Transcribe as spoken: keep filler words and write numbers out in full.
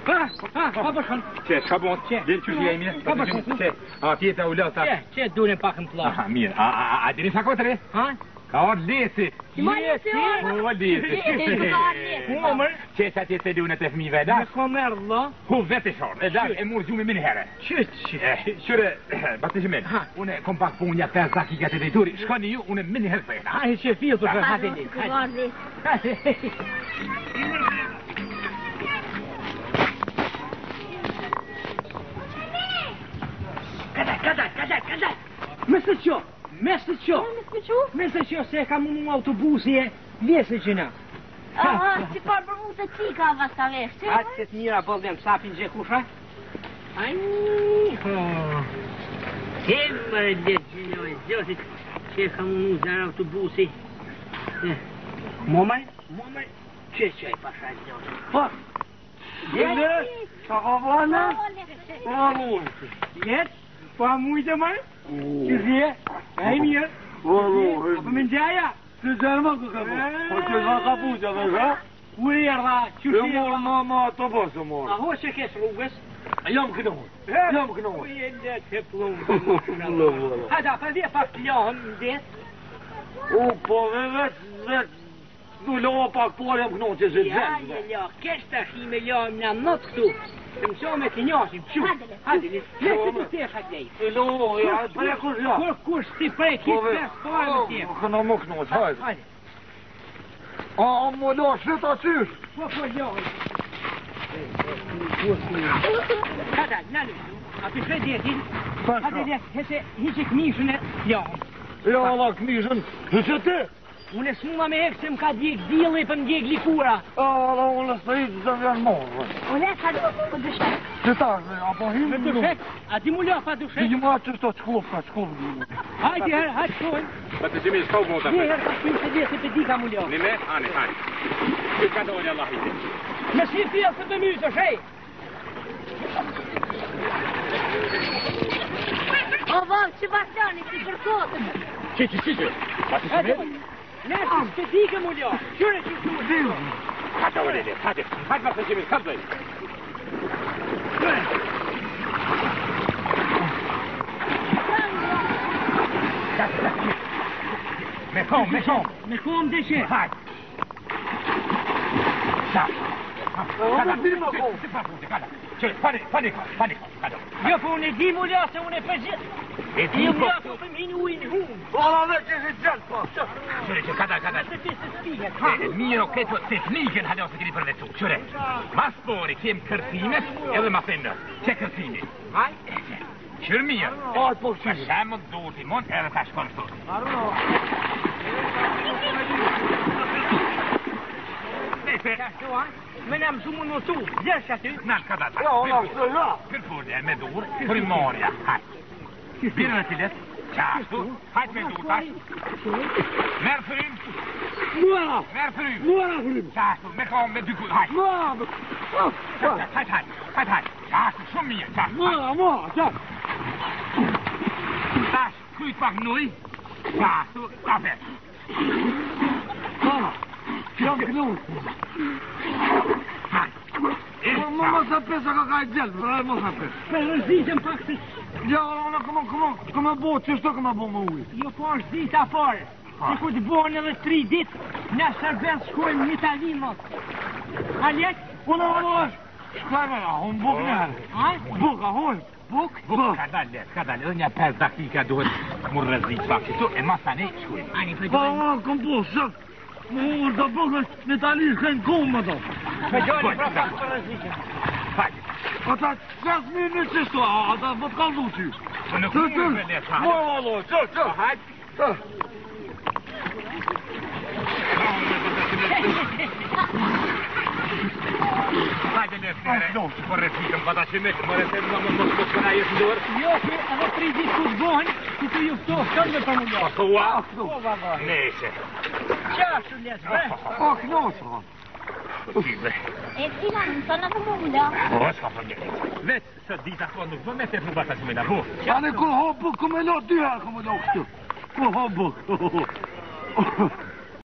ها ها خبرشن چه خبون دل چوشی ایمه خبرشن چه آتیت اولا تا چه چه دونه پاکم پلا آها میر ادري فاكوتري ها كار ليسي ليسي هو ليسي عمر چه ساتي تدونه تفهمي فدا خمر الله هو vet شور ده امور زوم من هره چه شور باتجمن اون كومباك بونيا تازاكي كاتديتوري شكوني اون من هالفين هاي شفيه في هذه كذا كذا كذا كذا مثل شو مثل شو مثل شو سيكا من autobusie vjesečina. Aha, si par për mu të cika vasta vesh, që? Atë që të mira bëllëm sapin që kusha? Aj, Kemë mërë legjinoj, zjotit që ka mu zara autobusi. Momaj, momaj, që që e pasha zjotit? Po, jetë, ka ka vana? Pa mujtë. Jetë, pa mujtë maj? Që zje, e mirë. Apo më nxaja? Të gjerma ku ka po? Po që ka ka puqa dhe shë? Uri erda, që që morë ma ma të posë morë. A ho që kes rrugës? Jam kënohë, jam kënohë. Uje le të plumë. Hada, pa dhe pak të lohën në detë? U, po dhe vetë, vetë, du lohë pak po jam kënohë që se të Ja, ja, ja, kesh të shi me lohëm në nëtë këtu. Të mëso me të njashim, që? Hadele, le të të të hadej. E lohë, ja, prej kush ja. Kur kush ti prej, kitë pres parë më tjepë. Këna më kënohë, hajde. Hajde. A, më lo, shita qysh? Po, po, lohën. Hada, nani, a të shre djetin? Hadele, hese, hiqe këmishën e lohën. Ja, Allah, këmishën, hese ti? Unë e smuma me ekë se më ka djek djeli për më djek likura. A, Allah, unë e së i të zëmë janë morë. Unë e ka du për dushet. Që ta, apo himë Me dushet? A ti mu lo pa Ti dushet? një ma që shto qkullë ka qkullë. Hajde, herë, hajde shkojnë. باتجمن شو بوتا Një herë ka shkojnë se djesi për dika mu lo. نمي اني هاي شو كذا ولا الله يديك Me si fjelë për të mytë, shej. O, vëm, që bastjani, si për kotën. شي شي شي باتجمن Nesë, për dika mu lo. Qyre që shkojnë. هذا ولا ليه هذا هذا باتجمن تفضل مكوم مكوم Me kom dhe që. هاي شاف هذا دي مكوم شو فادي فادي فادي هذا Jo, po unë e di mu lo se unë e për gjithë. ايه Ti mu lo se për minu i në humë. Ola dhe që si gjallë, po. شو كذا كذا Se ti se spihet. miro këtë teknikën hada ose keni përvecu. Qëre, mas pori kem kërcimet edhe ma thënë, që kërcimi? Haj. Qërë mirë. Hajt po Për qysh. shemë të duhet i mund edhe ta shkon këtu. Nese, Me në më shumë në tu. Gjesh aty. nal kada ta. Ja, ola, së ja. Kërpurja me dur, primorja. Haj. Birë në tilet. Qashtu. Hajt me dur tash. Merë frym. Muara, Merë frym. muara frim. Qashtu, me kom me dy kuj. Haj. Muara, Hajt, hajt, hajt, hajt. Qashtu, shumë mirë. Qashtu. muara, muara, qa. Tash, kujt pak nuj. Qashtu, kafe. Muara, jam kënohë. Haj. Më më sa pesa ka ka i gjellë, vraj më sa pesa. Për rëzitëm pak se... Ja, ona, këmë, këmë, këmë bo, që shto këmë bo më ujë? Jo po është dita parë. Se ku të bohen edhe tri ditë, në shërbes shkojmë një talimot. A lek? Una, ona, është. Shkajme, ja, unë buk në herë. A? Buk, a hojnë. Buk? Buk, ka dalë, ka dalë, edhe një pesë dakika duhet mu rëzit pak që tu, e ma sa ne shkujmë. Ani për Pa, ona, këmë po, shëk. Më unë të bukë, në talisë kënë kumë më do. Me gjoni pra pak për rëzitëm. Hajde. Ata qësë mi në qështu, ata vë të kaldu që. Po nuk Të, mund të, me le mo, alo, që, që. Hajde. Të. Hajde le fere, po rëzitëm, pa ta që me, më rëzitëm, më më më më këna jesë ndorë. Jo, që edhe tri ditë ku të bohen, ku të juftohë shëndë për më lo. Po, ua. Po, baba. Nese. Qashtu lesë, bre? O, knoqë, ha. Fibre. E cila në të në të më mulla. Po, s'ka për një. Vetë, së dita po nuk vë me të fru bata që me da po. Ani kur ho buk, ku me lo dy herë, ku me lo kështu. Kur ho buk.